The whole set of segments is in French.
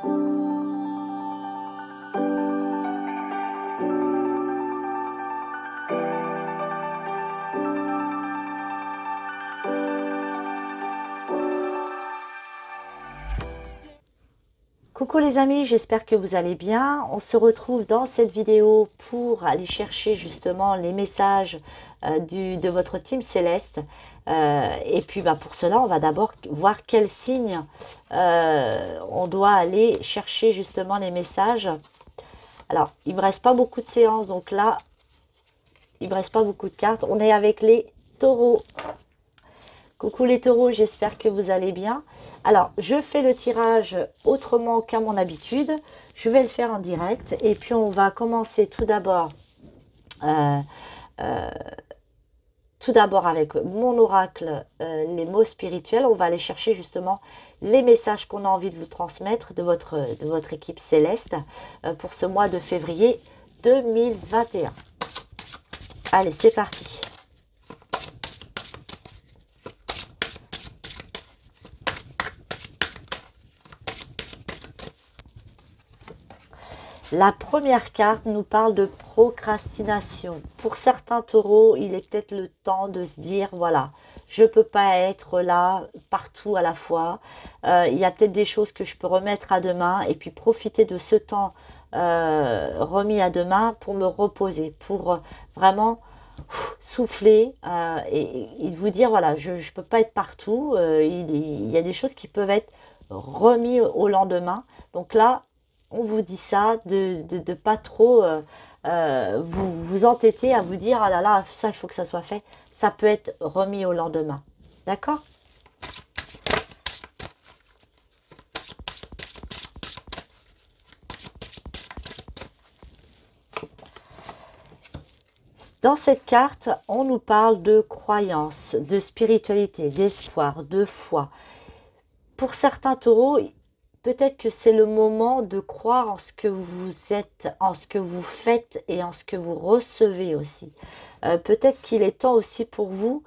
Coucou les amis, j'espère que vous allez bien. On se retrouve dans cette vidéo pour aller chercher justement les messages de votre team céleste. Et puis pour cela, on va d'abord voir quel signe on doit aller chercher justement les messages. Alors, il ne me reste pas beaucoup de séances, donc là, il ne me reste pas beaucoup de cartes. On est avec les taureaux. Coucou les taureaux, j'espère que vous allez bien. Alors, je fais le tirage autrement qu'à mon habitude. Je vais le faire en direct. Et puis, on va commencer tout d'abord avec mon oracle, les mots spirituels. On va aller chercher justement les messages qu'on a envie de vous transmettre de votre équipe céleste pour ce mois de février 2021. Allez, c'est parti. La première carte nous parle de procrastination. Pour certains taureaux, il est peut-être le temps de se dire, voilà, je ne peux pas être là partout à la fois. Il y a peut-être des choses que je peux remettre à demain et puis profiter de ce temps remis à demain pour me reposer, pour vraiment souffler et vous dire, voilà, je ne peux pas être partout. Il y a des choses qui peuvent être remises au lendemain. Donc là, on vous dit ça, de pas trop vous entêter à vous dire, ah là là, ça, il faut que ça soit fait. Ça peut être remis au lendemain. D'accord ? Dans cette carte, on nous parle de croyance, de spiritualité, d'espoir, de foi. Pour certains taureaux, peut-être que c'est le moment de croire en ce que vous êtes, en ce que vous faites et en ce que vous recevez aussi. Peut-être qu'il est temps aussi pour vous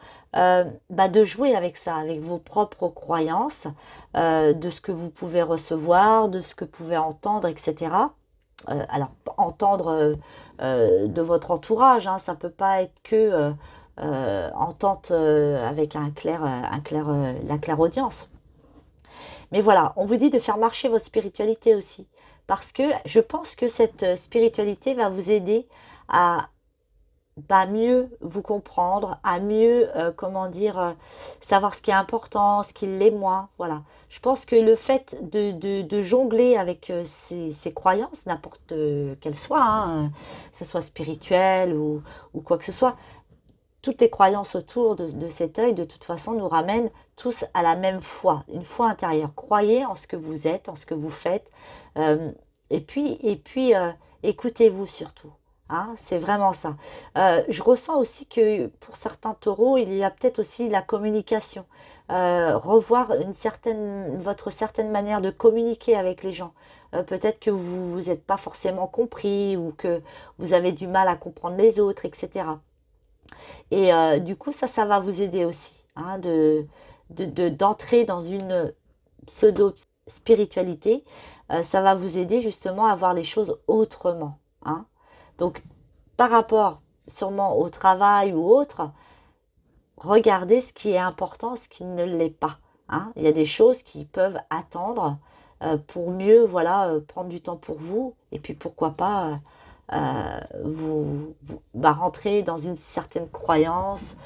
de jouer avec ça, avec vos propres croyances, de ce que vous pouvez recevoir, de ce que vous pouvez entendre, etc. Alors, entendre de votre entourage, hein, ça ne peut pas être que entente avec la clairaudience. Mais voilà, on vous dit de faire marcher votre spiritualité aussi. Parce que je pense que cette spiritualité va vous aider à mieux vous comprendre, à mieux, savoir ce qui est important, ce qui l'est moins. Voilà. Je pense que le fait de jongler avec ces croyances, n'importe qu'elles soient, hein, que ce soit spirituel ou quoi que ce soit, toutes les croyances autour de cet œil, de toute façon, nous ramènent tous à la même foi, une foi intérieure. Croyez en ce que vous êtes, en ce que vous faites, et puis écoutez-vous surtout. Hein, c'est vraiment ça. Je ressens aussi que pour certains taureaux, il y a peut-être aussi la communication. Revoir votre certaine manière de communiquer avec les gens. Peut-être que vous n'êtes pas forcément compris ou que vous avez du mal à comprendre les autres, etc. Et du coup, ça va vous aider aussi, hein, d'entrer dans une pseudo-spiritualité. Ça va vous aider justement à voir les choses autrement. Hein. Donc, par rapport sûrement au travail ou autre, regardez ce qui est important, ce qui ne l'est pas. Hein. Il y a des choses qui peuvent attendre pour mieux prendre du temps pour vous. Et puis, pourquoi pas... vous rentrer dans une certaine croyance,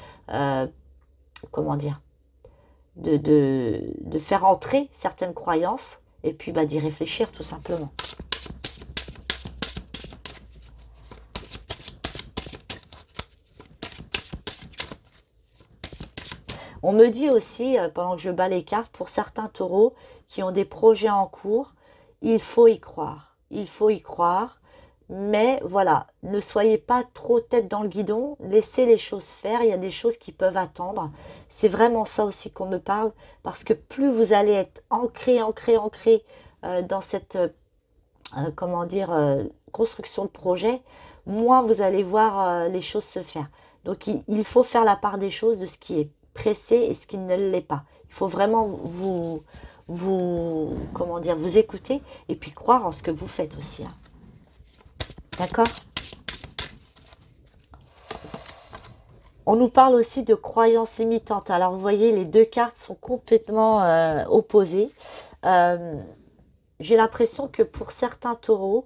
de faire entrer certaines croyances et puis d'y réfléchir tout simplement. On me dit aussi, pendant que je bats les cartes, pour certains taureaux qui ont des projets en cours, il faut y croire. Il faut y croire. Mais voilà, ne soyez pas trop tête dans le guidon, laissez les choses faire, il y a des choses qui peuvent attendre. C'est vraiment ça aussi qu'on me parle, parce que plus vous allez être ancré dans cette, construction de projet, moins vous allez voir les choses se faire. Donc il faut faire la part des choses de ce qui est pressé et ce qui ne l'est pas. Il faut vraiment comment dire, vous écouter et puis croire en ce que vous faites aussi. Hein. D'accord? On nous parle aussi de croyances limitantes. Alors, vous voyez, les deux cartes sont complètement opposées. J'ai l'impression que pour certains taureaux,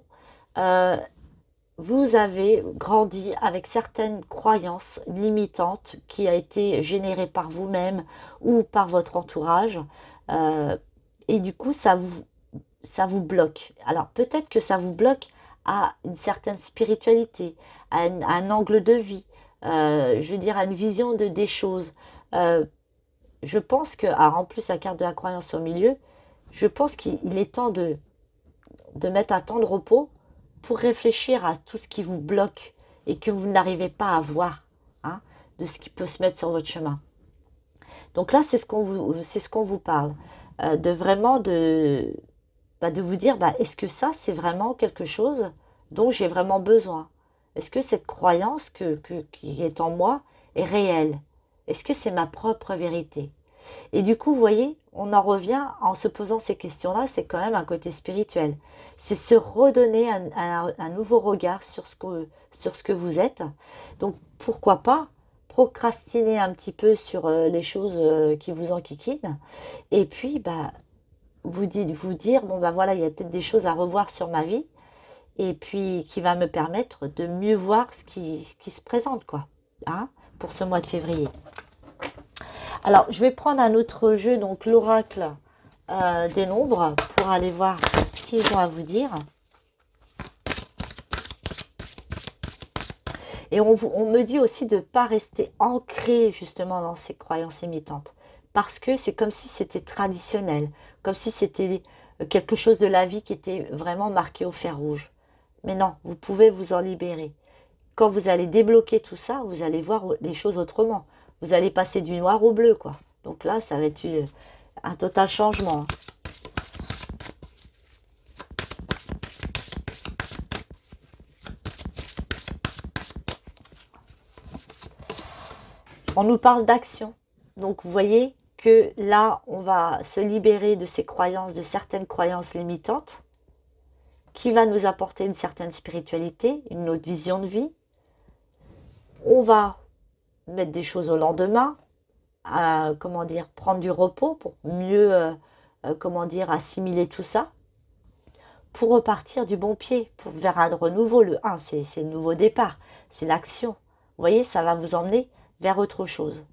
vous avez grandi avec certaines croyances limitantes qui a été générées par vous-même ou par votre entourage. Et du coup, ça vous bloque. Alors, peut-être que ça vous bloque à une certaine spiritualité, à un angle de vie, je veux dire, à une vision des choses. Je pense que, alors en plus la carte de la croyance au milieu, je pense qu'il est temps de mettre un temps de repos pour réfléchir à tout ce qui vous bloque et que vous n'arrivez pas à voir, hein, de ce qui peut se mettre sur votre chemin. Donc là, c'est ce qu'on vous parle, de vraiment de vous dire, est-ce que ça, c'est vraiment quelque chose dont j'ai vraiment besoin? Est-ce que cette croyance qui est en moi est réelle? Est-ce que c'est ma propre vérité? Et du coup, vous voyez, on en revient en se posant ces questions-là, c'est quand même un côté spirituel. C'est se redonner un nouveau regard sur ce que vous êtes. Donc, pourquoi pas procrastiner un petit peu sur les choses qui vous enquiquinent. Et puis, vous dire, bon, voilà, il y a peut-être des choses à revoir sur ma vie. Et puis, qui va me permettre de mieux voir ce qui se présente, quoi, hein, pour ce mois de février. Alors, je vais prendre un autre jeu, donc l'oracle des nombres, pour aller voir ce qu'ils ont à vous dire. Et on me dit aussi de ne pas rester ancré justement dans ces croyances imitantes. Parce que c'est comme si c'était traditionnel, comme si c'était quelque chose de la vie qui était vraiment marqué au fer rouge. Mais non, vous pouvez vous en libérer. Quand vous allez débloquer tout ça, vous allez voir les choses autrement. Vous allez passer du noir au bleu, quoi. Donc là, ça va être un total changement. On nous parle d'action. Donc, vous voyez que là, on va se libérer de ces croyances, de certaines croyances limitantes, qui va nous apporter une certaine spiritualité, une autre vision de vie. On va mettre des choses au lendemain, comment dire, prendre du repos pour mieux, comment dire, assimiler tout ça, pour repartir du bon pied, vers un renouveau. Le 1, c'est le nouveau départ, c'est l'action. Vous voyez, ça va vous emmener vers autre chose.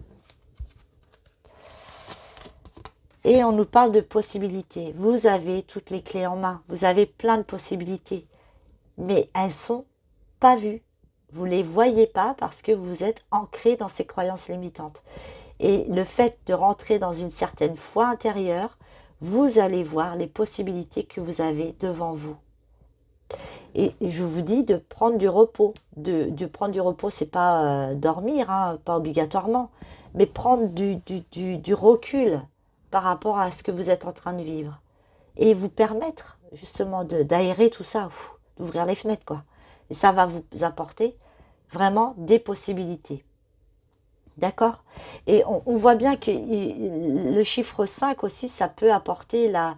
Et on nous parle de possibilités. Vous avez toutes les clés en main. Vous avez plein de possibilités. Mais elles ne sont pas vues. Vous ne les voyez pas parce que vous êtes ancré dans ces croyances limitantes. Et le fait de rentrer dans une certaine foi intérieure, vous allez voir les possibilités que vous avez devant vous. Et je vous dis de prendre du repos. De prendre du repos, c'est pas dormir, hein, pas obligatoirement, mais prendre du recul par rapport à ce que vous êtes en train de vivre. Et vous permettre justement d'aérer tout ça, d'ouvrir les fenêtres, quoi. Et ça va vous apporter vraiment des possibilités. D'accord? Et on voit bien que le chiffre 5 aussi, ça peut apporter la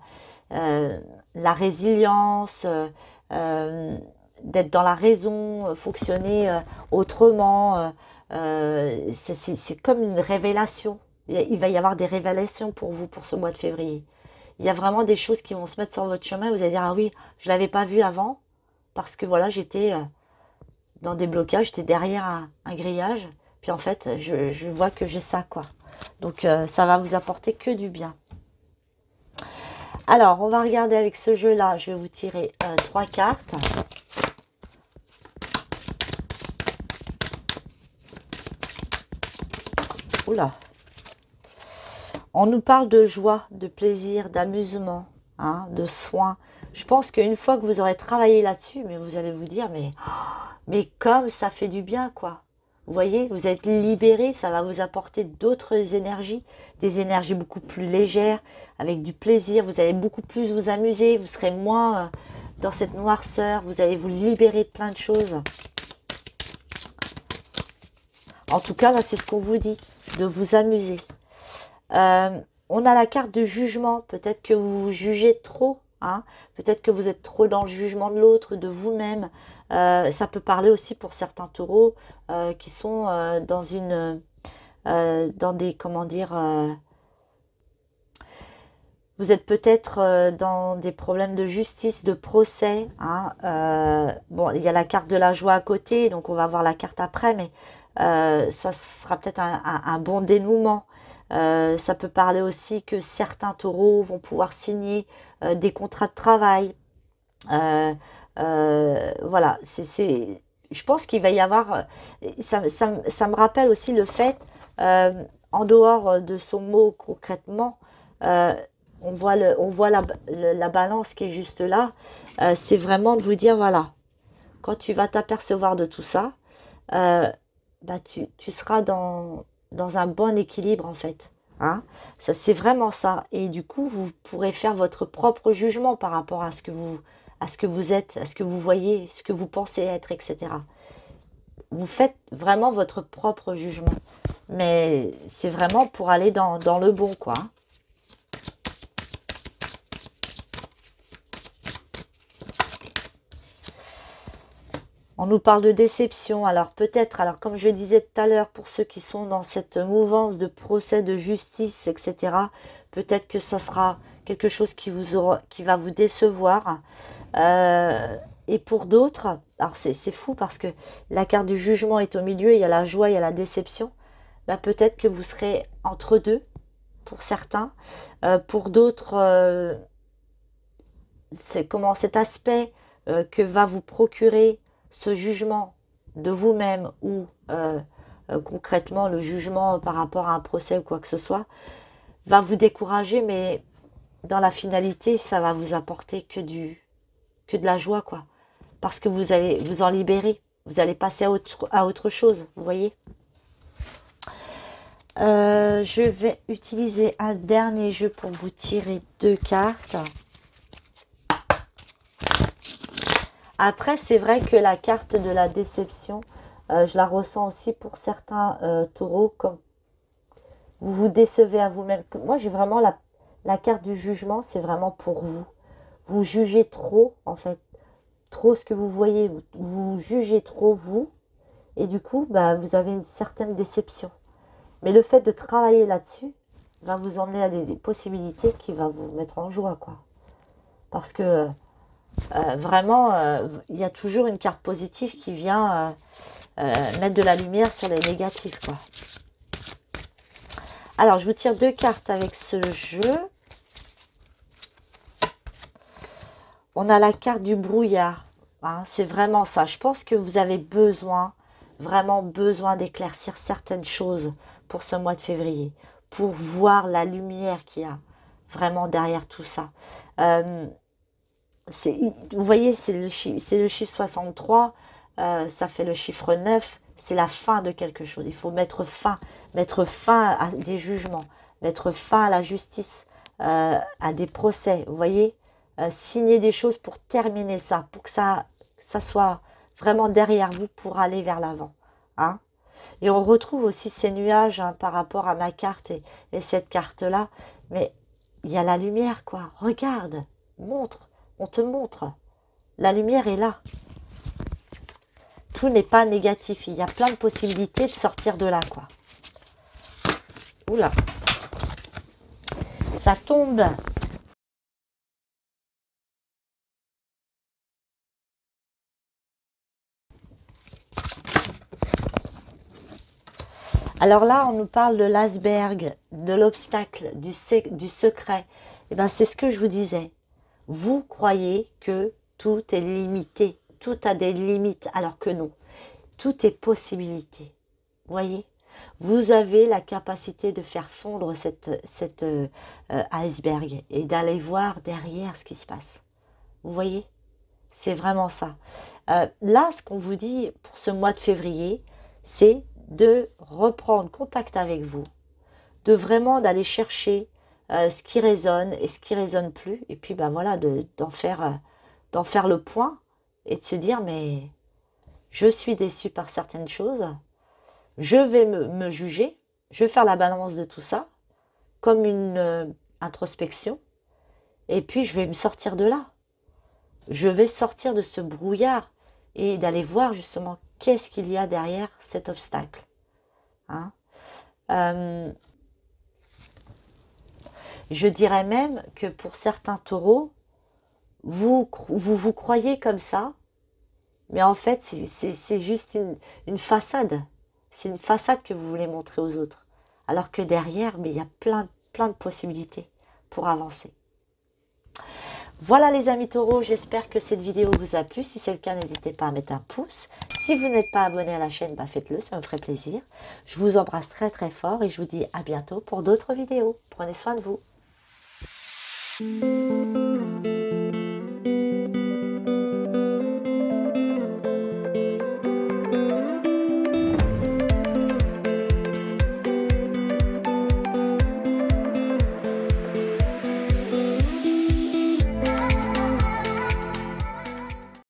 résilience, d'être dans la raison, fonctionner autrement. C'est comme une révélation. Il va y avoir des révélations pour vous pour ce mois de février. Il y a vraiment des choses qui vont se mettre sur votre chemin. Vous allez dire, ah oui, je ne l'avais pas vu avant. Parce que voilà, j'étais dans des blocages, j'étais derrière un grillage. Puis en fait, je vois que j'ai ça, quoi. Donc ça va vous apporter que du bien. Alors, on va regarder avec ce jeu-là. Je vais vous tirer 3 cartes. Oula. On nous parle de joie, de plaisir, d'amusement, hein, de soin. Je pense qu'une fois que vous aurez travaillé là-dessus, mais vous allez vous dire, mais comme ça fait du bien, quoi. Vous voyez, vous êtes libéré, ça va vous apporter d'autres énergies, des énergies beaucoup plus légères, avec du plaisir. Vous allez beaucoup plus vous amuser, vous serez moins dans cette noirceur, vous allez vous libérer de plein de choses. En tout cas, là, c'est ce qu'on vous dit, de vous amuser. On a la carte de jugement. Peut-être que vous vous jugez trop. Hein. Peut-être que vous êtes trop dans le jugement de l'autre, de vous-même. Ça peut parler aussi pour certains taureaux qui sont dans des, comment dire, vous êtes peut-être dans des problèmes de justice, de procès. Hein. Bon, il y a la carte de la joie à côté, donc on va voir la carte après, mais ça sera peut-être un bon dénouement. Ça peut parler aussi que certains taureaux vont pouvoir signer des contrats de travail. Voilà, je pense qu'il va y avoir... Ça me rappelle aussi le fait, en dehors de son mot concrètement, on voit la balance qui est juste là. C'est vraiment de vous dire, voilà, quand tu vas t'apercevoir de tout ça, bah tu seras dans un bon équilibre en fait. Hein, ça, c'est vraiment ça. Et du coup, vous pourrez faire votre propre jugement par rapport à ce que vous êtes, à ce que vous voyez, ce que vous pensez être, etc. Vous faites vraiment votre propre jugement. Mais c'est vraiment pour aller dans le bon, quoi. On nous parle de déception, alors peut-être, alors comme je disais tout à l'heure, pour ceux qui sont dans cette mouvance de procès de justice, etc., peut-être que ça sera quelque chose qui va vous décevoir. Et pour d'autres, alors c'est fou parce que la carte du jugement est au milieu, il y a la joie, il y a la déception. Bah, peut-être que vous serez entre deux, pour certains. Pour d'autres, c'est comment cet aspect que va vous procurer ce jugement de vous-même ou concrètement le jugement par rapport à un procès ou quoi que ce soit, va vous décourager, mais dans la finalité, ça va vous apporter que de la joie, quoi. Parce que vous allez vous en libérer, vous allez passer à autre chose, vous voyez. Je vais utiliser un dernier jeu pour vous tirer 2 cartes. Après, c'est vrai que la carte de la déception, je la ressens aussi pour certains taureaux, comme vous vous décevez à vous-même. Moi, j'ai vraiment la carte du jugement, c'est vraiment pour vous. Vous jugez trop, en fait, trop ce que vous voyez, vous jugez trop vous, et du coup, bah, vous avez une certaine déception. Mais le fait de travailler là-dessus va vous emmener à des possibilités qui va vous mettre en joie, quoi. Parce que vraiment, il y a toujours une carte positive qui vient mettre de la lumière sur les négatifs, quoi. Alors, je vous tire 2 cartes avec ce jeu. On a la carte du brouillard. Hein, c'est vraiment ça. Je pense que vous avez vraiment besoin d'éclaircir certaines choses pour ce mois de février. Pour voir la lumière qu'il y a vraiment derrière tout ça. Vous voyez, c'est le chiffre 63, ça fait le chiffre 9, c'est la fin de quelque chose. Il faut mettre fin à des jugements, mettre fin à la justice, à des procès, vous voyez, signer des choses pour terminer ça, pour que ça soit vraiment derrière vous pour aller vers l'avant. Hein. Et on retrouve aussi ces nuages hein, par rapport à ma carte et cette carte-là, mais il y a la lumière, quoi. Regarde, montre. On te montre. La lumière est là. Tout n'est pas négatif. Il y a plein de possibilités de sortir de là, quoi. Oula. Ça tombe. Alors là, on nous parle de l'iceberg, de l'obstacle, du secret. Eh bien, c'est ce que je vous disais. Vous croyez que tout est limité, tout a des limites, alors que non. Tout est possibilité. Voyez, vous avez la capacité de faire fondre cet iceberg et d'aller voir derrière ce qui se passe. Vous voyez, c'est vraiment ça. Là, ce qu'on vous dit pour ce mois de février, c'est de reprendre contact avec vous, de vraiment d'aller chercher ce qui résonne et ce qui résonne plus, et puis ben voilà, d'en faire le point et de se dire mais je suis déçu par certaines choses, je vais me juger, je vais faire la balance de tout ça, comme une introspection. Et puis, je vais me sortir de là. Je vais sortir de ce brouillard et d'aller voir justement qu'est-ce qu'il y a derrière cet obstacle. Hein. Je dirais même que pour certains taureaux, vous croyez comme ça, mais en fait, c'est juste une façade. C'est une façade que vous voulez montrer aux autres. Alors que derrière, mais il y a plein de possibilités pour avancer. Voilà les amis taureaux, j'espère que cette vidéo vous a plu. Si c'est le cas, n'hésitez pas à mettre un pouce. Si vous n'êtes pas abonné à la chaîne, faites-le, ça me ferait plaisir. Je vous embrasse très très fort et je vous dis à bientôt pour d'autres vidéos. Prenez soin de vous.